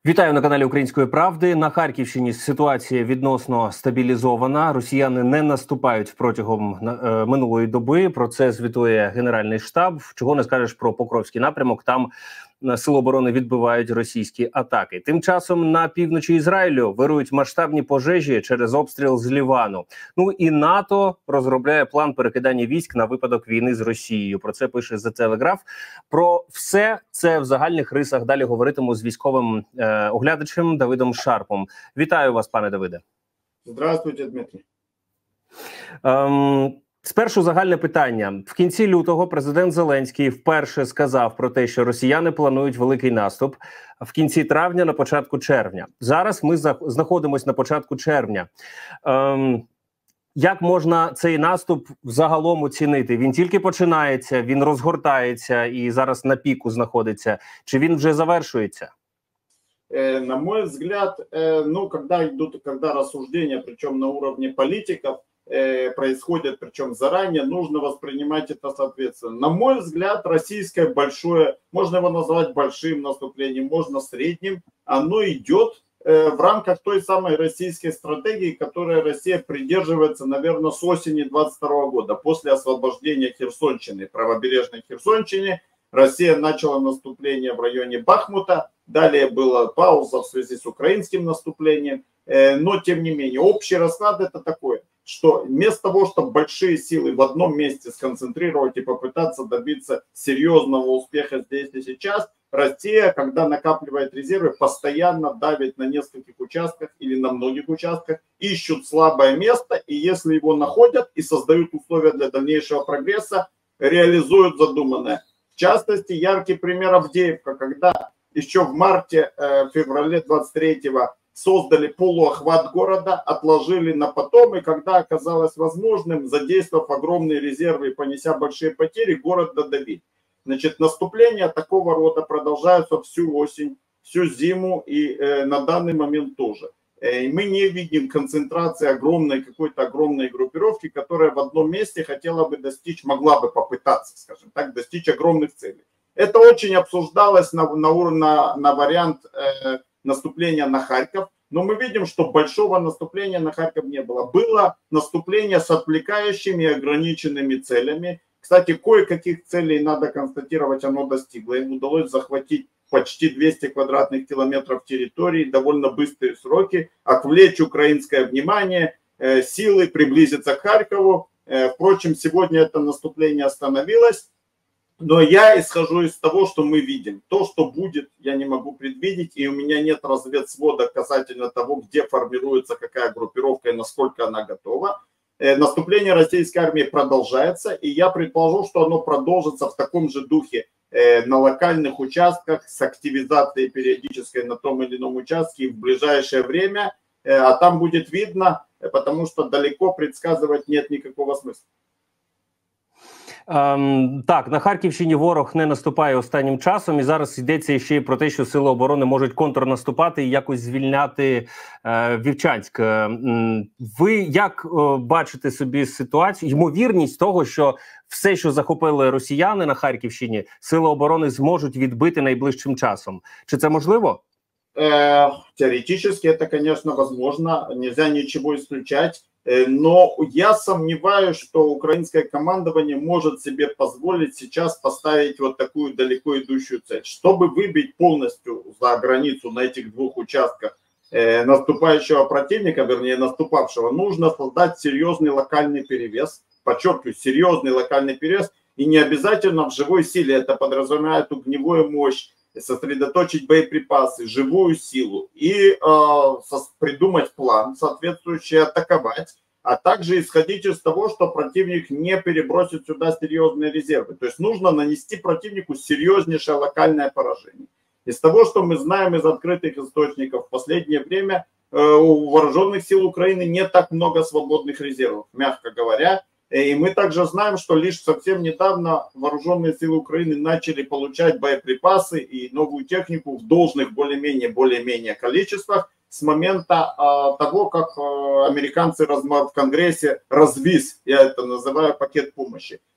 Вітаю на каналі Української правди. На Харківщині ситуація відносно стабілізована. Росіяни не наступають протягом минулої доби. Про це звітує Генеральний штаб. Чого не скажеш про Покровський напрямок. Там Сили оборони відбивають російські атаки. Тим часом на півночі Ізраїлю вирують масштабні пожежі через обстріл з Лівану. Ну і НАТО розробляє план перекидання військ на випадок війни з Росією. Про це пише The Telegraph. Про все це в загальних рисах далі говоритиму з військовим оглядачем Давидом Шарпом. Вітаю вас, пане Давиде. Здравствуйте, Дмитрий. Спершу загальне питання. В кінці лютого президент Зеленський вперше сказав про те, що росіяни планують великий наступ в кінці травня, на початку червня. Зараз ми знаходимося на початку червня. Як можна цей наступ взагалом оцінити? Він тільки починається, він розгортається і зараз на піку знаходиться. Чи він вже завершується? На мой взгляд, когда рассуждения, причем на уровне политиков, происходят, причем заранее, нужно воспринимать это соответственно. На мой взгляд, российское большое, можно его назвать большим наступлением, можно средним, оно идет в рамках той самой российской стратегии, которой Россия придерживается, наверное, с осени 22 года. После освобождения Херсонщины, правобережной Херсонщины, Россия начала наступление в районе Бахмута, далее была пауза в связи с украинским наступлением, но тем не менее, общий расклад это такой, что вместо того, чтобы большие силы в одном месте сконцентрировать и попытаться добиться серьезного успеха здесь и сейчас, Россия, когда накапливает резервы, постоянно давит на нескольких участках или на многих участках, ищут слабое место, и если его находят и создают условия для дальнейшего прогресса, реализуют задуманное. В частности, яркий пример Авдеевка, когда еще в марте-феврале 23-го создали полуохват города, отложили на потом, и когда оказалось возможным, задействовав огромные резервы и понеся большие потери, город додавить. Значит, наступления такого рода продолжаются всю осень, всю зиму и на данный момент тоже. И мы не видим концентрации какой-то огромной группировки, которая в одном месте хотела бы достичь, могла бы попытаться, скажем так, достичь огромных целей. Это очень обсуждалось на вариант наступления на Харьков, но мы видим, что большого наступления на Харьков не было. Было наступление с отвлекающими и ограниченными целями. Кстати, кое-каких целей, надо констатировать, оно достигло. Им удалось захватить почти 200 квадратных километров территории, довольно быстрые сроки, отвлечь украинское внимание, силы приблизиться к Харькову. Впрочем, сегодня это наступление остановилось. Но я исхожу из того, что мы видим. То, что будет, я не могу предвидеть, и у меня нет разведсвода касательно того, где формируется какая группировка и насколько она готова. Наступление российской армии продолжается, и я предположу, что оно продолжится в таком же духе на локальных участках с активизацией периодической на том или ином участке в ближайшее время, а там будет видно, потому что далеко предсказывать нет никакого смысла. Так, на Харківщині ворог не наступає останнім часом, і зараз йдеться ще й про те, що Сили оборони можуть контрнаступати і якось звільняти Вівчанськ. Ви як бачите собі ситуацію, ймовірність того, що все, що захопили росіяни на Харківщині, Сили оборони зможуть відбити найближчим часом? Чи це можливо? Теоретически это, конечно, возможно, нельзя ничего исключать. Но я сомневаюсь, что украинское командование может себе позволить сейчас поставить вот такую далеко идущую цель. Чтобы выбить полностью за границу на этих двух участках наступающего противника, вернее наступавшего, нужно создать серьезный локальный перевес. Подчеркиваю, серьезный локальный перевес. И не обязательно в живой силе, это подразумевает огневую мощь, сосредоточить боеприпасы, живую силу и придумать план, соответствующий атаковать, а также исходить из того, что противник не перебросит сюда серьезные резервы. То есть нужно нанести противнику серьезнейшее локальное поражение. Из того, что мы знаем из открытых источников, в последнее время у вооруженных сил Украины не так много свободных резервов, мягко говоря. И мы также знаем, что лишь совсем недавно вооруженные силы Украины начали получать боеприпасы и новую технику в должных более-менее количествах с момента того, как американцы в Конгрессе развис, я это называю, пакет помощи.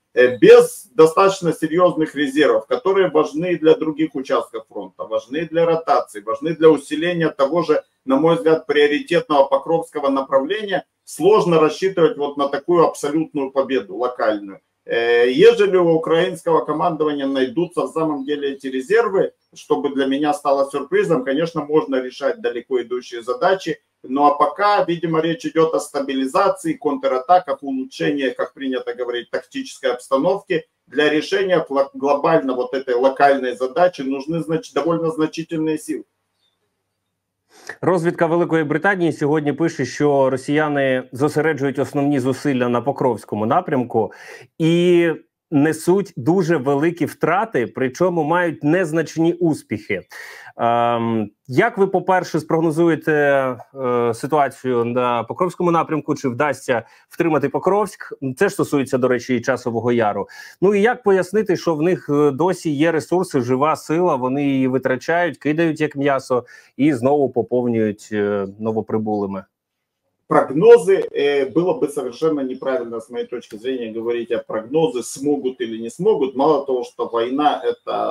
без достаточно серьезных резервов, которые важны для других участков фронта, важны для ротации, важны для усиления того же, на мой взгляд, приоритетного Покровского направления, сложно рассчитывать вот на такую абсолютную победу локальную. Ежели у украинского командования найдутся в самом деле эти резервы, чтобы для меня стало сюрпризом, конечно, можно решать далеко идущие задачи. Ну а пока, видимо, речь идет о стабилизации, контратаках, улучшении, как принято говорить, тактической обстановки. Для решения глобально вот этой локальной задачи нужны довольно значительные силы. Розвідка Великої Британії сьогодні пише, що росіяни зосереджують основні зусилля на Покровському напрямку і несуть дуже великі втрати, причому мають незначні успіхи. Як ви, по-перше, спрогнозуєте ситуацію на Покровському напрямку? Чи вдасться втримати Покровськ? Це ж стосується, до речі, і Часового Яру. Ну і як пояснити, що в них досі є ресурси, жива сила, вони її витрачають, кидають як м'ясо і знову поповнюють новоприбулими? Прогнозы, было бы совершенно неправильно, с моей точки зрения, говорить о прогнозы, смогут или не смогут. Мало того, что война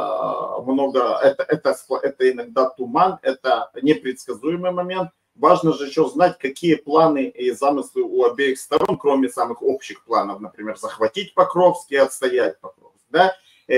это иногда туман, это непредсказуемый момент. Важно же еще знать, какие планы и замыслы у обеих сторон, кроме самых общих планов, например, захватить Покровск и отстоять Покровск. Да?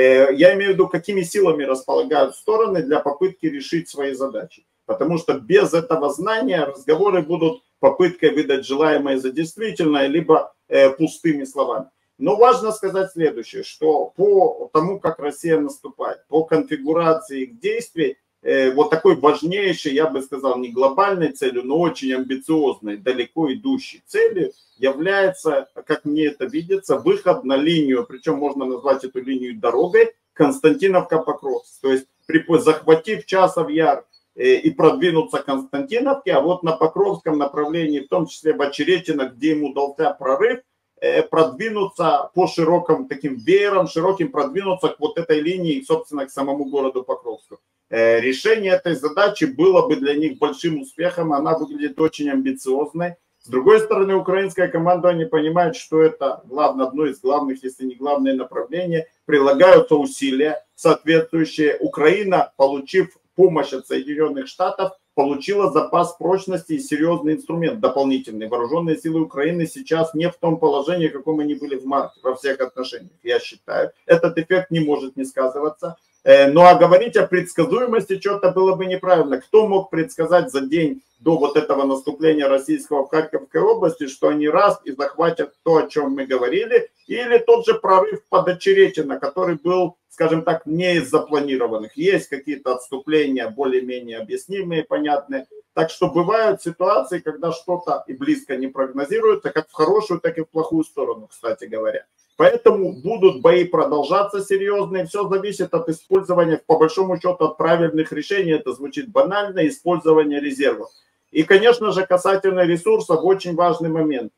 Я имею в виду, какими силами располагают стороны для попытки решить свои задачи. Потому что без этого знания разговоры будут попыткой выдать желаемое за действительное, либо пустыми словами. Но важно сказать следующее, что по тому, как Россия наступает, по конфигурации их действий, вот такой важнейшей, я бы сказал, не глобальной целью, но очень амбициозной, далеко идущей целью является, как мне это видится, выход на линию, причем можно назвать эту линию дорогой, Константиновка-Покровск. То есть, захватив Часов Яр и продвинуться к Константиновке, а вот на Покровском направлении, в том числе в Очеретино, где ему удался прорыв, продвинуться по широким таким веерам, широким продвинуться к вот этой линии, собственно, к самому городу Покровску. Решение этой задачи было бы для них большим успехом, она выглядит очень амбициозной. С другой стороны, украинское командование понимает, что это одно из главных, если не главное направление, прилагаются усилия соответствующие. Украина, получив помощь от Соединенных Штатов, получила запас прочности и серьезный инструмент дополнительный. Вооруженные силы Украины сейчас не в том положении, в каком они были в марте во всех отношениях, я считаю. Этот эффект не может не сказываться. Ну а говорить о предсказуемости что-то было бы неправильно. Кто мог предсказать за день до вот этого наступления российского в Харьковской области, что они раз и захватят то, о чем мы говорили, или тот же прорыв под Очеретино, который был, скажем так, не из запланированных. Есть какие-то отступления более-менее объяснимые, понятные. Так что бывают ситуации, когда что-то и близко не прогнозируется, как в хорошую, так и в плохую сторону, кстати говоря. Поэтому будут бои продолжаться серьезные. Все зависит от использования, по большому счету, от правильных решений. Это звучит банально, использование резервов. И, конечно же, касательно ресурсов, очень важный момент.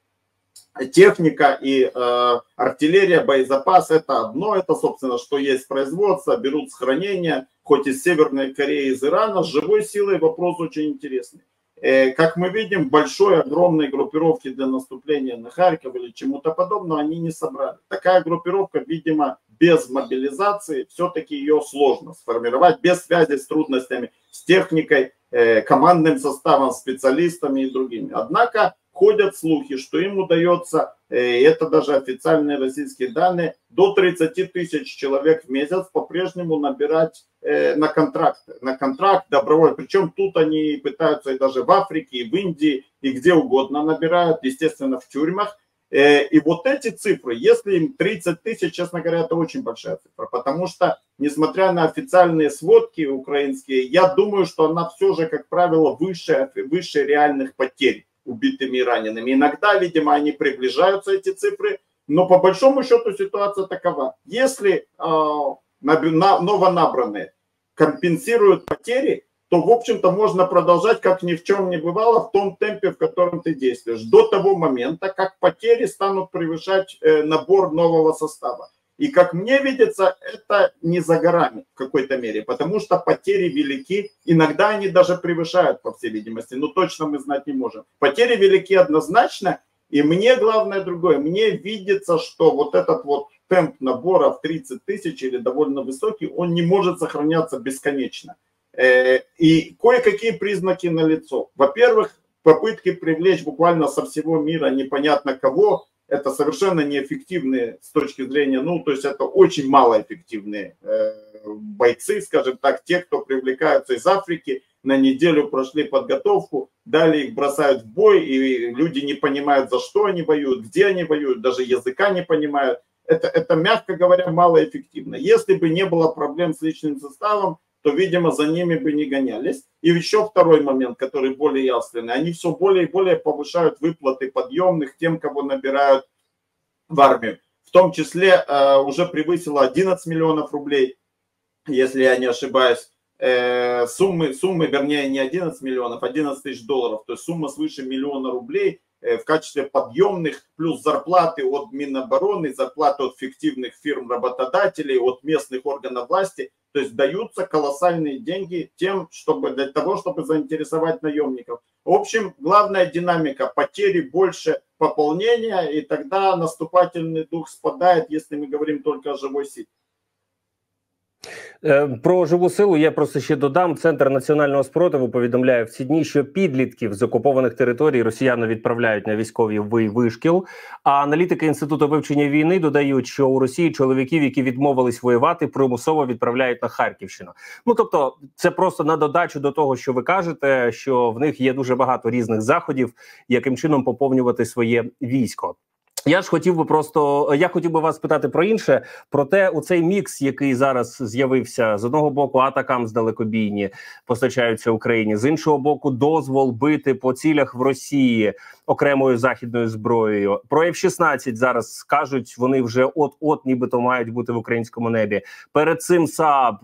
Техника и артиллерия, боезапас – это одно. Это, собственно, что есть производство, берут с хранения, хоть из Северной Кореи, из Ирана. С живой силой вопрос очень интересный. Как мы видим, большой, огромной группировки для наступления на Харьков или чему-то подобного они не собрали. Такая группировка, видимо, без мобилизации, все-таки ее сложно сформировать, без связи с трудностями, с техникой, командным составом, специалистами и другими. Однако ходят слухи, что им удается, это даже официальные российские данные, до 30 тысяч человек в месяц по-прежнему набирать на контракт добровольно. Причем тут они пытаются и даже в Африке, и в Индии, и где угодно набирают, естественно, в тюрьмах. И вот эти цифры, если им 30 тысяч, честно говоря, это очень большая цифра, потому что, несмотря на официальные сводки украинские, я думаю, что она все же, как правило, выше реальных потерь убитыми и ранеными. Иногда, видимо, они приближаются, эти цифры, но по большому счету ситуация такова. Если новонабранные компенсируют потери, то, в общем-то, можно продолжать, как ни в чем не бывало, в том темпе, в котором ты действуешь, до того момента, как потери станут превышать набор нового состава. И, как мне видится, это не за горами в какой-то мере, потому что потери велики, иногда они даже превышают, по всей видимости, но точно мы знать не можем. Потери велики однозначно, и мне главное другое, мне видится, что вот этот вот темп набора в 30 тысяч или довольно высокий, он не может сохраняться бесконечно. И кое-какие признаки налицо. Во-первых, попытки привлечь буквально со всего мира непонятно кого, это совершенно неэффективные с точки зрения, ну, то есть это очень малоэффективные бойцы, скажем так, те, кто привлекаются из Африки, на неделю прошли подготовку, далее их бросают в бой, и люди не понимают, за что они воюют, где они воюют, даже языка не понимают. Это, мягко говоря, малоэффективно. Если бы не было проблем с личным составом, то, видимо, за ними бы не гонялись. И еще второй момент, который более явственный. Они все более и более повышают выплаты подъемных тем, кого набирают в армию. В том числе уже превысило 11 миллионов рублей, если я не ошибаюсь. Суммы, вернее, не 11 миллионов, 11 тысяч долларов. То есть сумма свыше 1 миллиона рублей в качестве подъемных, плюс зарплаты от Минобороны, зарплаты от фиктивных фирм-работодателей, от местных органов власти. То есть даются колоссальные деньги тем, для того, чтобы заинтересовать наемников. В общем, главная динамика: потери больше пополнения, и тогда наступательный дух спадает, если мы говорим только о живой силе. Про живу силу я просто ще додам. Центр національного спротиву повідомляє в ці дні, що підлітків з окупованих територій росіяни відправляють на військовий вишкіл. А аналітики Інституту вивчення війни додають, що у Росії чоловіків, які відмовились воювати, примусово відправляють на Харківщину. Ну, тобто, це просто на додачу до того, що ви кажете, що в них є дуже багато різних заходів, яким чином поповнювати своє військо. Я хотів би вас питати про інше, про те, у цей мікс, який зараз з'явився, з одного боку атакам з далекобійні постачаються Україні, з іншого боку дозвол бити по цілях в Росії окремою західною зброєю. Про F-16 зараз скажуть, вони вже от-от нібито мають бути в українському небі. Перед цим СААБ,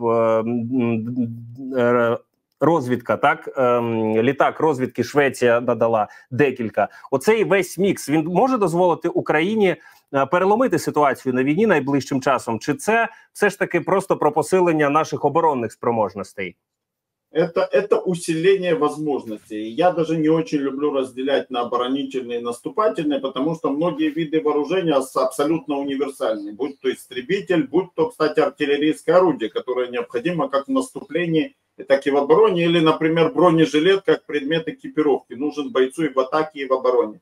розвідка, так, літак розвідки Швеція надала декілька. Оцей весь мікс, він може дозволити Україні переломити ситуацію на війні найближчим часом? Чи це все ж таки просто про посилення наших оборонних спроможностей? Это усиление возможностей. Я даже не очень люблю разделять на оборонительные и наступательные, потому что многие виды вооружения абсолютно универсальны. Будь то истребитель, будь то, кстати, артиллерийское орудие, которое необходимо как в наступлении, так и в обороне. Или, например, бронежилет как предмет экипировки. Нужен бойцу и в атаке, и в обороне.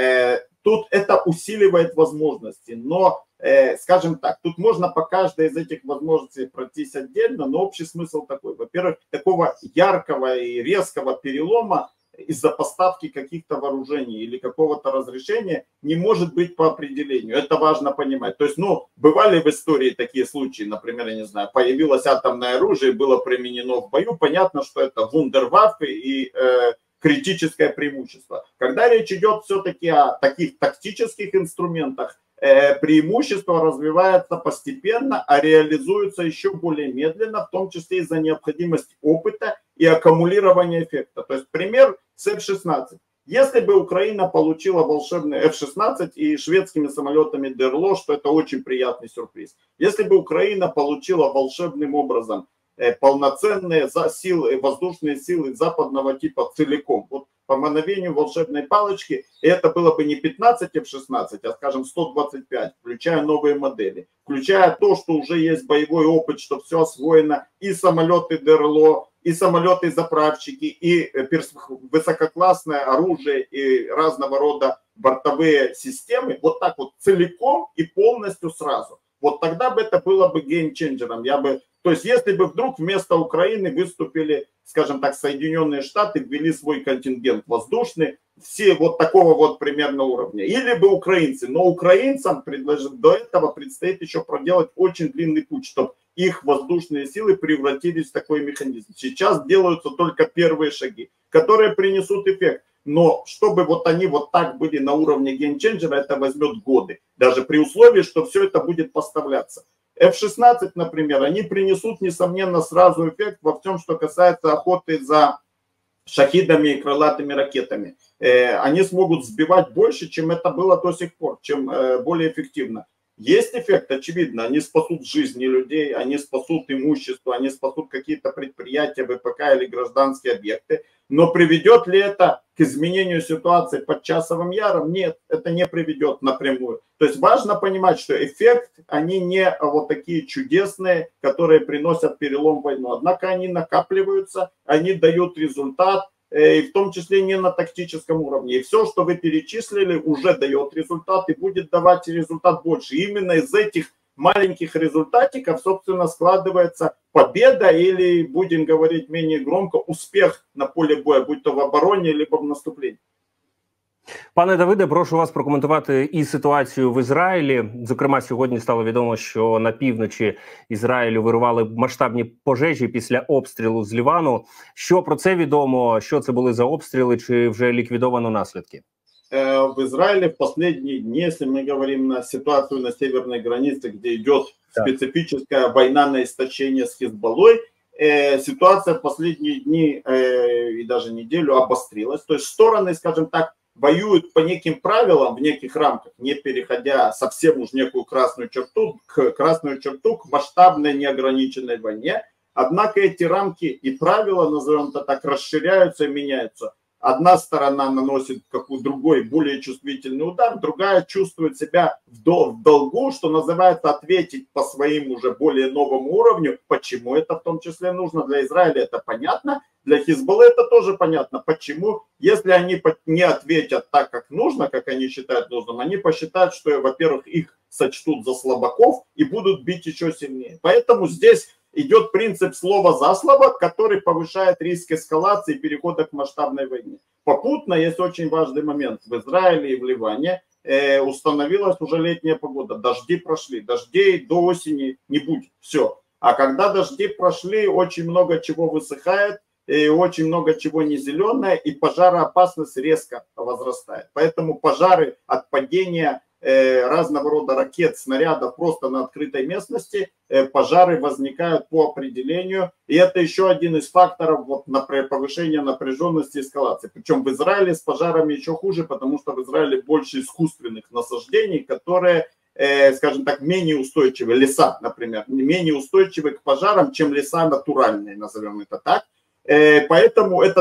Тут это усиливает возможности. Но, скажем так, тут можно по каждой из этих возможностей пройтись отдельно, но общий смысл такой. Во-первых, такого яркого и резкого перелома из-за поставки каких-то вооружений или какого-то разрешения не может быть по определению. Это важно понимать. То есть, бывали в истории такие случаи, например, я не знаю, появилось атомное оружие, было применено в бою, понятно, что это вундерваффе и критическое преимущество. Когда речь идет все-таки о таких тактических инструментах, преимущество развивается постепенно, а реализуется еще более медленно, в том числе из-за необходимости опыта и аккумулирования эффекта. То есть пример с F-16. Если бы Украина получила волшебный F-16 и шведскими самолетами ДРЛО, что это очень приятный сюрприз. Если бы Украина получила волшебным образом полноценные воздушные силы западного типа целиком, вот по мановению волшебной палочки, и это было бы не 15 F-16, а, скажем, 125, включая новые модели, включая то, что уже есть боевой опыт, что все освоено, и самолеты ДРЛО, и самолеты-заправщики, и высококлассное оружие, и разного рода бортовые системы, вот так вот целиком и полностью сразу. Вот тогда бы это было бы геймченджером. То есть, если бы вдруг вместо Украины выступили, скажем так, Соединенные Штаты, ввели свой контингент воздушный, все вот такого вот примерно уровня. Или бы украинцы. Но украинцам до этого предстоит еще проделать очень длинный путь, чтобы их воздушные силы превратились в такой механизм. Сейчас делаются только первые шаги, которые принесут эффект. Но чтобы вот они вот так были на уровне геймченджера, это возьмет годы. Даже при условии, что все это будет поставляться. F-16, например, они принесут, несомненно, сразу эффект во всем, что касается охоты за шахидами и крылатыми ракетами. Они смогут сбивать больше, чем это было до сих пор, чем более эффективно. Есть эффект, очевидно, они спасут жизни людей, они спасут имущество, они спасут какие-то предприятия, ВПК или гражданские объекты. Но приведет ли это к изменению ситуации под Часовым Яром? Нет, это не приведет напрямую. То есть важно понимать, что эффект, они не вот такие чудесные, которые приносят перелом в войну. Однако они накапливаются, они дают результат, и в том числе не на тактическом уровне. И все, что вы перечислили, уже дает результат и будет давать результат больше. И именно из этих маленьких результатиков, собственно, складывается победа или, будем говорить менее громко, успех на полі бою, будь то в обороні, либо в наступленні. Пане Давиде, прошу вас прокоментувати і ситуацію в Ізраїлі. Зокрема, сьогодні стало відомо, що на півночі Ізраїлю вирували масштабні пожежі після обстрілу з Лівану. Що про це відомо? Що це були за обстріли? Чи вже ліквідовано наслідки? В Израиле в последние дни, если мы говорим на ситуацию на северной границе, где идет специфическая война на истощение с Хизбаллой, ситуация в последние дни и даже неделю обострилась. То есть стороны, скажем так, воюют по неким правилам, в неких рамках, не переходя совсем уж некую красную черту, к масштабной неограниченной войне. Однако эти рамки и правила, назовем это так, расширяются и меняются. Одна сторона наносит какой другой более чувствительный удар, другая чувствует себя в долгу, что называется, ответить по своим уже более новому уровню. Почему это в том числе нужно? Для Израиля это понятно, для Хизбаллы это тоже понятно. Почему? Если они не ответят так, как нужно, как они считают нужным, они посчитают, что, во-первых, их сочтут за слабаков и будут бить еще сильнее. Поэтому здесь идет принцип слова за слово, который повышает риск эскалации и перехода к масштабной войне. Попутно есть очень важный момент. В Израиле и в Ливане установилась уже летняя погода. Дожди прошли. Дождей до осени не будет. Все. А когда дожди прошли, очень много чего высыхает, и очень много чего не зеленое, и пожароопасность резко возрастает. Поэтому пожары от падения разного рода ракет, снарядов просто на открытой местности, пожары возникают по определению. И это еще один из факторов повышения напряженности и эскалации. Причем в Израиле с пожарами еще хуже, потому что в Израиле больше искусственных насаждений, которые, скажем так, менее устойчивы. Леса, например, менее устойчивы к пожарам, чем леса натуральные, назовем это так. Поэтому это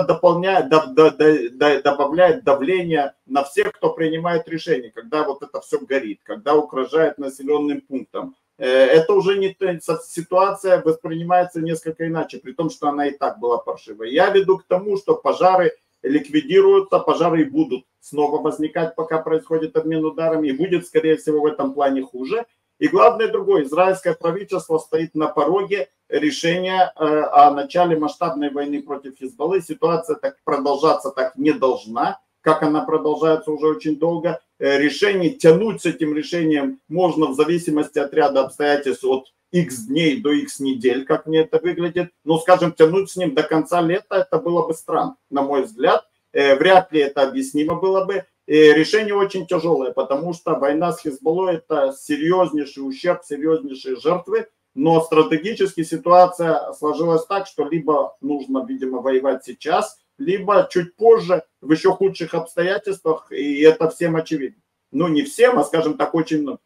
добавляет давление на всех, кто принимает решения, когда вот это все горит, когда угрожает населенным пунктам. Это уже не ситуация воспринимается несколько иначе, при том, что она и так была паршивой. Я веду к тому, что пожары ликвидируются, пожары будут снова возникать, пока происходит обмен ударами, и будет, скорее всего, в этом плане хуже. И главное другое, израильское правительство стоит на пороге решения о начале масштабной войны против Хизбаллы. Ситуация так продолжаться так не должна, как она продолжается уже очень долго. Решение, тянуть с этим решением можно в зависимости от ряда обстоятельств от X дней до X недель, как мне это выглядит. Но, скажем, тянуть с ним до конца лета, это было бы странно, на мой взгляд. Вряд ли это объяснимо было бы. И решение очень тяжелое, потому что война с Хизбаллой – это серьезнейший ущерб, серьезнейшие жертвы. Но стратегически ситуация сложилась так, что либо нужно, видимо, воевать сейчас, либо чуть позже, в еще худших обстоятельствах, и это всем очевидно. Ну, не всем, а, скажем так, очень много.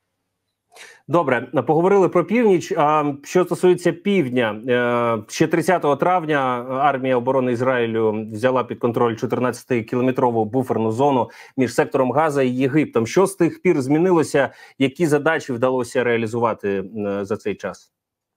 Добре, поговорили про північ. А що стосується півдня, ще 30 травня армія оборони Ізраїлю взяла під контроль 14-кілометрову буферну зону між сектором Газа і Єгиптом. Що з тих пір змінилося? Які задачі вдалося реалізувати за цей час?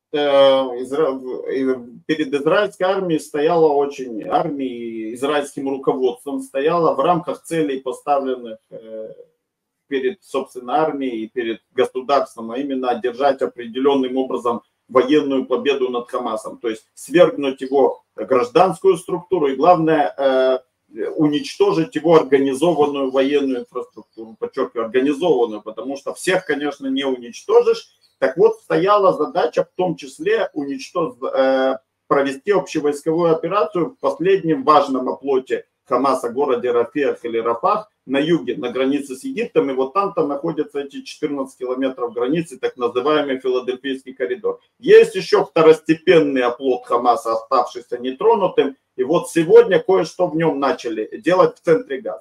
Перед израильской армией стояла израильским руководством стояла в рамках целей, поставленных перед, собственно, армией и перед государством, а именно одержать определенным образом военную победу над Хамасом, то есть свергнуть его гражданскую структуру и, главное, уничтожить его организованную военную инфраструктуру, подчеркиваю, организованную, потому что всех, конечно, не уничтожишь. Так вот, стояла задача в том числе провести общевойсковую операцию в последнем важном оплоте Хамаса, городе Рафех или Рафах, на юге, на границе с Египтом, и вот там-то находятся эти 14 километров границы, так называемый Филадельфийский коридор. Есть еще второстепенный оплот Хамаса, оставшийся нетронутым, и вот сегодня кое-что в нем начали делать в центре Газа.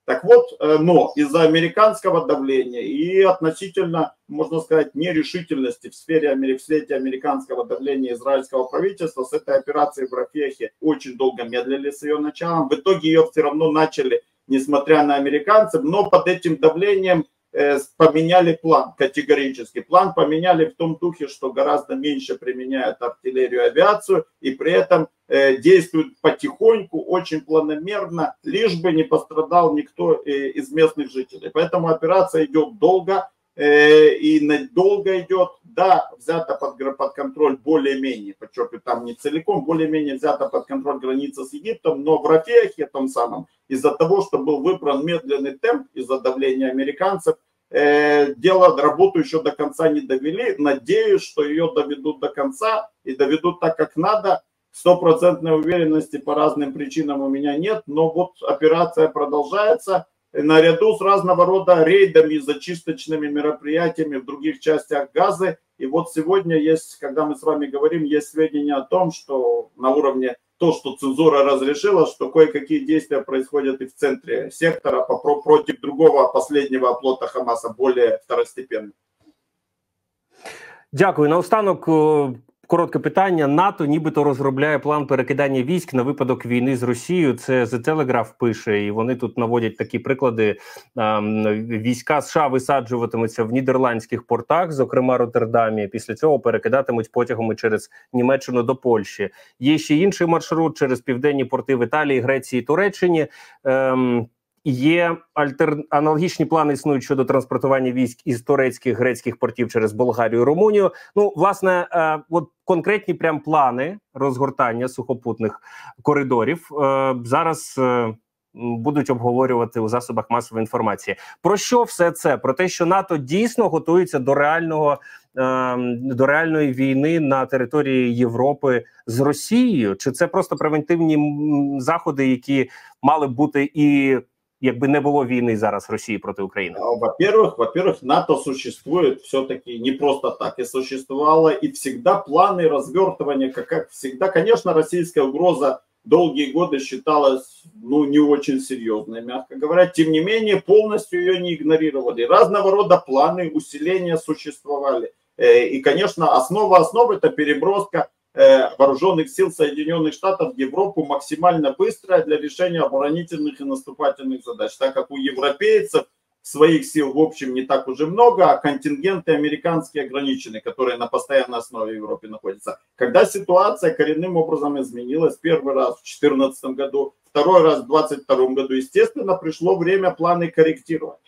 Так вот, но из-за американского давления и относительно, можно сказать, нерешительности в свете американского давления израильского правительства с этой операцией в Рафехе очень долго медлили с ее началом. В итоге ее все равно начали, несмотря на американцев, но под этим давлением поменяли план категорически. План поменяли в том духе, что гораздо меньше применяют артиллерию и авиацию, и при этом действуют потихоньку, очень планомерно, лишь бы не пострадал никто из местных жителей. Поэтому операция идет долго, и долго идет, да, взято под контроль более-менее, подчеркиваю, там не целиком, более-менее взято под контроль граница с Египтом, но в Рафехе том самом, из-за того, что был выбран медленный темп, из-за давления американцев, работу еще до конца не довели. Надеюсь, что ее доведут до конца и доведут так, как надо. Стопроцентной уверенности по разным причинам у меня нет, но вот операция продолжается наряду с разного рода рейдами и зачисточными мероприятиями в других частях Газы. И вот сегодня есть, когда мы с вами говорим, есть сведения о том, что на уровне то, что цензура разрешила, что кое-какие действия происходят и в центре сектора против другого последнего оплота Хамаса, более второстепенного. Дякую. Наостанок коротке питання. НАТО нібито розробляє план перекидання військ на випадок війни з Росією. Це The Telegraph пише, і вони тут наводять такі приклади. Війська США висаджуватимуться в нідерландських портах, зокрема Роттердамі. Після цього перекидатимуть потягами через Німеччину до Польщі. Є ще інший маршрут через південні порти в Італії, Греції, Туреччині. Є аналогічні плани існують щодо транспортування військ із турецьких, грецьких портів через Болгарію, Румунію. Ну, власне, от конкретні прям плани розгортання сухопутних коридорів зараз будуть обговорювати у засобах масової інформації. Про що все це? Про те, що НАТО дійсно готується до реальної війни на території Європи з Росією? Чи це просто превентивні заходи, які мали б бути і якби не было войны зараз России против Украины? Во-первых, НАТО существует все-таки не просто так, и существовало, и всегда планы развертывания, как всегда. Конечно, российская угроза долгие годы считалась, не очень серьезной, мягко говоря. Тем не менее, полностью ее не игнорировали. Разного рода планы усиления существовали. И, конечно, основа это переброска вооруженных сил Соединенных Штатов в Европу максимально быстрая для решения оборонительных и наступательных задач, так как у европейцев своих сил в общем не так уже много, а контингенты американские ограничены, которые на постоянной основе в Европе находятся. Когда ситуация коренным образом изменилась, первый раз в 2014 году, второй раз в 2022 году, естественно, пришло время планы корректировать.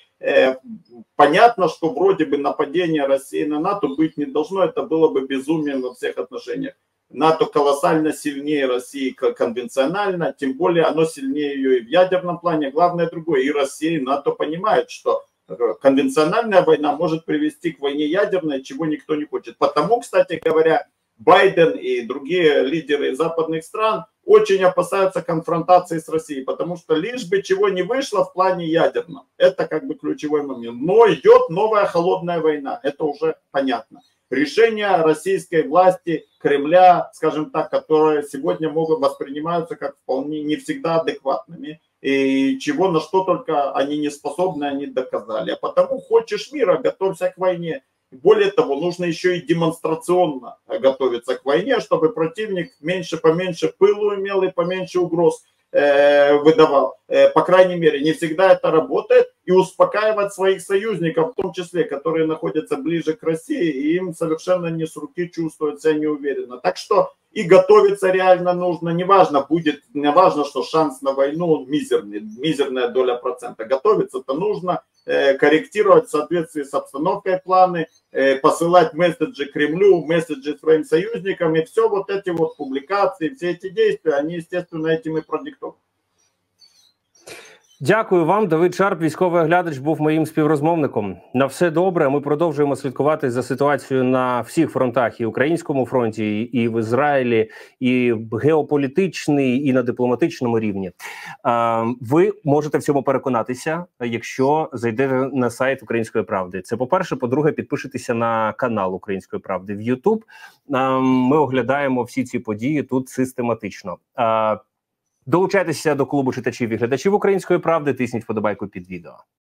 Понятно, что вроде бы нападение России на НАТО быть не должно, это было бы безумием во всех отношениях. НАТО колоссально сильнее России конвенционально, тем более оно сильнее ее и в ядерном плане. Главное другое, и Россия, и НАТО понимают, что конвенциональная война может привести к войне ядерной, чего никто не хочет. Потому, кстати говоря, Байден и другие лидеры западных стран очень опасаются конфронтации с Россией, потому что лишь бы чего не вышло в плане ядерном. Это как бы ключевой момент. Но идет новая холодная война, это уже понятно. Решения российской власти, Кремля, скажем так, которые сегодня могут восприниматься как вполне не всегда адекватными. И чего, на что только они не способны, они доказали. А потому хочешь мира, готовься к войне. Более того, нужно еще и демонстрационно готовиться к войне, чтобы противник поменьше пылу имел и поменьше угроз выдавал. По крайней мере, не всегда это работает. И успокаивать своих союзников, в том числе, которые находятся ближе к России, и им совершенно не с руки чувствуют себя неуверенно. Так что и готовиться реально нужно. Не важно, что шанс на войну мизерная доля процента. Готовиться-то нужно, корректировать в соответствии с обстановкой планы, посылать месседжи Кремлю, месседжи своим союзникам. И все вот эти вот публикации, все эти действия, они, естественно, этим и продиктованы. Дякую вам. Давид Шарп, військовий оглядач, був моїм співрозмовником. На все добре. Ми продовжуємо слідкувати за ситуацією на всіх фронтах, і українському фронті, і в Ізраїлі, і геополітичний, і на дипломатичному рівні. Ви можете в цьому переконатися, якщо зайдете на сайт Української правди. Це по-перше. По-друге, підпишитеся на канал Української правди в YouTube. Ми оглядаємо всі ці події тут систематично. Долучайтеся до клубу читачів і глядачів Української правди. Тисніть вподобайку під відео.